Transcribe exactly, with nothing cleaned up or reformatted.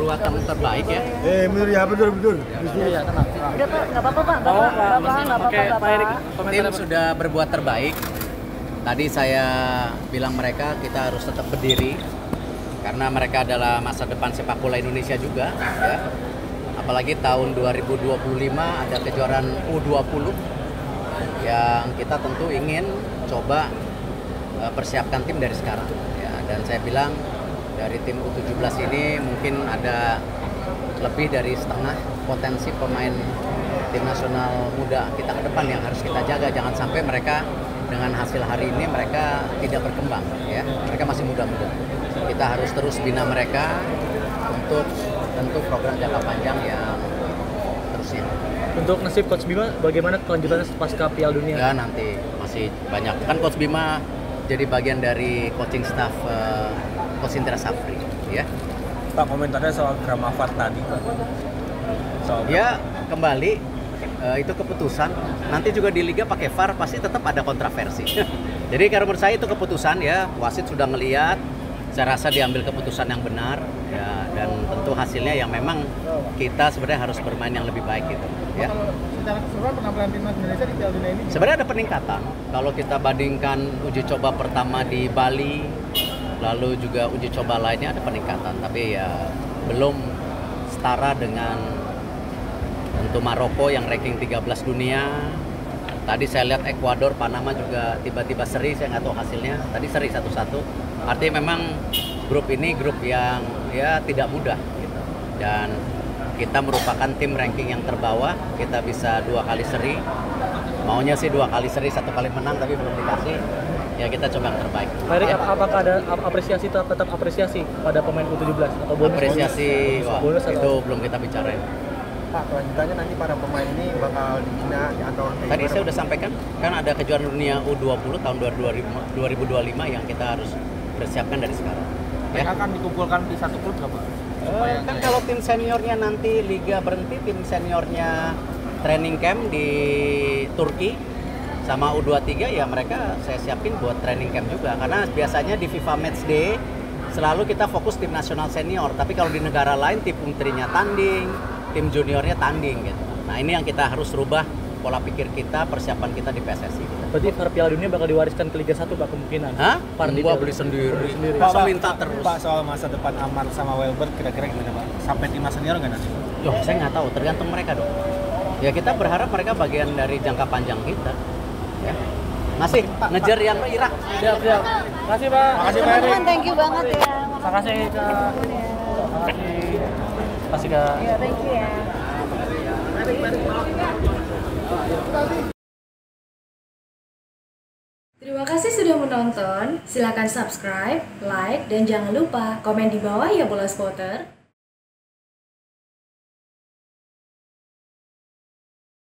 perbuatan terbaik ya. Eh, betul ya, betul betul. Iya, iya, tenang. Udah Pak, nggak apa-apa Pak. Nggak apa-apa, nggak apa-apa, nggak Oke, apa-apa. Pak Erik, Pak. komentar Tim apa? sudah berbuat terbaik. Tadi saya bilang mereka kita harus tetap berdiri karena mereka adalah masa depan sepak bola Indonesia juga ya. Apalagi tahun dua ribu dua puluh lima ada kejuaraan U dua puluh yang kita tentu ingin coba uh, persiapkan tim dari sekarang ya. Dan saya bilang dari tim U tujuh belas ini mungkin ada lebih dari setengah potensi pemain tim nasional muda kita ke depan yang harus kita jaga. Jangan sampai mereka dengan hasil hari ini mereka tidak berkembang ya. Mereka masih muda-muda. Kita harus terus bina mereka untuk tentu program jangka panjang yang terusnya. Untuk nasib Coach Bima, bagaimana kelanjutannya pasca Piala Dunia? Ya nanti masih banyak. Kan Coach Bima jadi bagian dari coaching staff uh, Coach Indra Safri ya. Pak, komentarnya soal drama V A R tadi, Pak. Soal Ya kembali uh, itu keputusan. Nanti juga di liga pakai V A R pasti tetap ada kontroversi. Jadi karena menurut saya itu keputusan ya. Wasit sudah ngelihat, saya rasa diambil keputusan yang benar ya, dan tentu hasilnya yang memang kita sebenarnya harus bermain yang lebih baik gitu ya. Secara keseluruhan penampilan timnas Indonesia di Piala Dunia ini Sebenarnya ada peningkatan kalau kita bandingkan uji coba pertama di Bali, lalu juga uji coba lainnya ada peningkatan, tapi ya belum setara dengan tentu Maroko yang ranking tiga belas dunia. Tadi saya lihat Ekuador, Panama juga tiba-tiba seri, saya nggak tahu hasilnya. Tadi seri satu-satu. Artinya memang grup ini grup yang ya tidak mudah gitu. Dan kita merupakan tim ranking yang terbawah. Kita bisa dua kali seri. Maunya sih dua kali seri, satu kali menang, tapi belum dikasih. Ya kita coba yang terbaik. Pak Erik, Ya. ap- apakah ada ap- apresiasi tetap, tetap apresiasi pada pemain U tujuh belas atau bonus? Apresiasi, wah, bonus itu atau belum kita bicarain. Pak, kelanjutannya nanti para pemain ini bakal dibina atau Tadi saya udah sampaikan, kan ada kejuaraan dunia U dua puluh tahun dua ribu dua puluh lima yang kita harus persiapkan dari sekarang. Ya. akan dikumpulkan di satu klub nggak, Pak? Eh, kan kalau tim seniornya nanti liga berhenti, tim seniornya training camp di Turki sama U dua puluh tiga ya mereka saya siapin buat training camp juga, karena biasanya di FIFA Match Day selalu kita fokus tim nasional senior, tapi kalau di negara lain tim untrinya tanding, tim juniornya tanding gitu. Nah ini yang kita harus rubah pola pikir kita, persiapan kita di P S S I. Gitu. berarti V A R Piala Dunia bakal diwariskan ke Liga satu Pak kemungkinan? Hah? V A R di Gua Piala- beli sendiri. sendiri. Masa minta terus. Pak, soal masa depan Amar sama Welbert kira-kira gimana, Pak? Sampai timnas senior nggak nanti? Loh, saya nggak tahu, tergantung mereka dong. Ya kita berharap mereka bagian dari jangka panjang kita. Ya. Masih ngejar yang Irak. Siap, siap. Makasih Pak. Makasih, Pak Erik. Teman-teman, thank you banget ya. Makasih Kak. Makasih. Makasih Kak. Ya, thank you ya. Terima kasih sudah menonton. Silakan subscribe, like, dan jangan lupa komen di bawah ya bola spotter.